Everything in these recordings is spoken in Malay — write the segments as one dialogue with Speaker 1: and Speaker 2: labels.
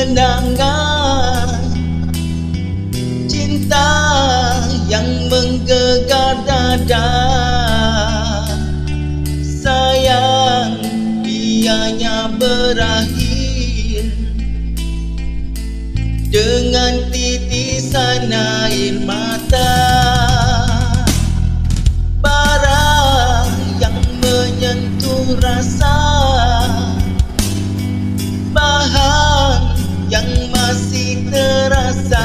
Speaker 1: kenangan cinta yang menggelegar dada. Sayang, ianya berakhir dengan titisan air mata. Bara yang menyentuh rasa, bahan yang masih terasa.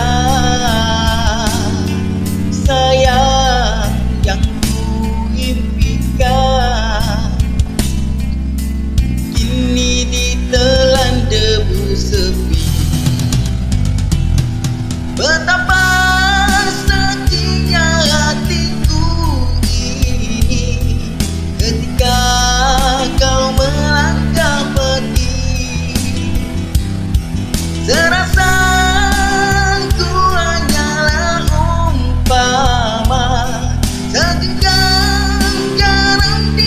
Speaker 1: Sayang yang ku impikan kini ditelan debu sepi. Betapa sedihnya hatiku ini ketika kau melangkah pergi. Serasa ku hanyalah umpama segenggam garam di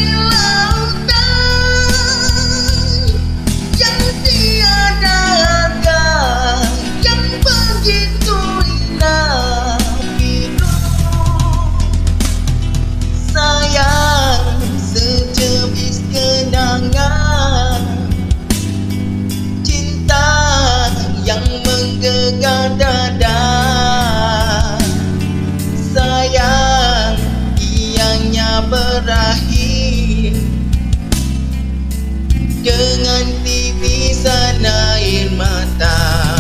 Speaker 1: lautan yang tiada harga, yang begitu indah hidup. Sayang, secebis kenangan cinta yang menggelegar dada. Sayang, ianya berakhir dengan titisan air mata.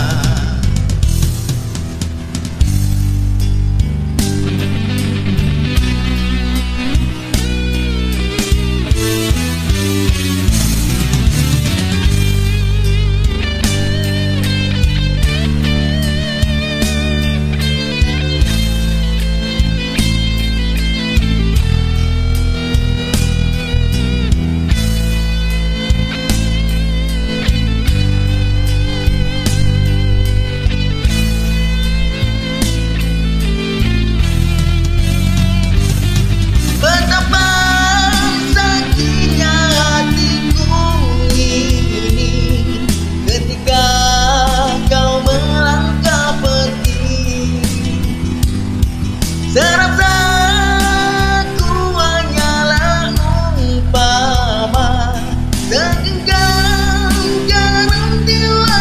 Speaker 1: Serasa ku hanyalah umpama segenggam garam di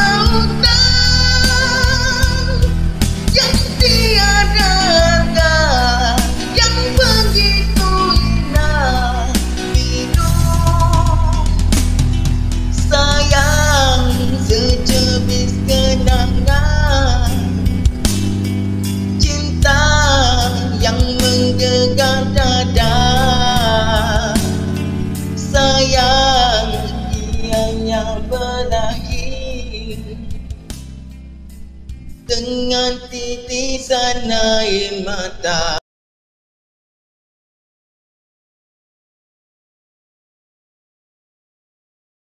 Speaker 1: lautan yang tiada harga, yang begitu indah hidup. Sayang, secebis kenangan yang menggelegar dada. Sayang, ianya berakhir dengan titisan air mata.